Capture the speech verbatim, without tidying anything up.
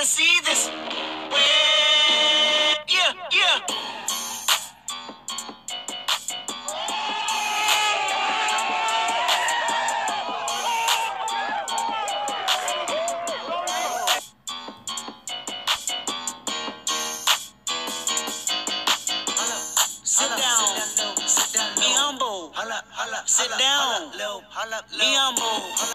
wanna see this. Yeah, yeah. Sit down, be humble. Sit down, be humble.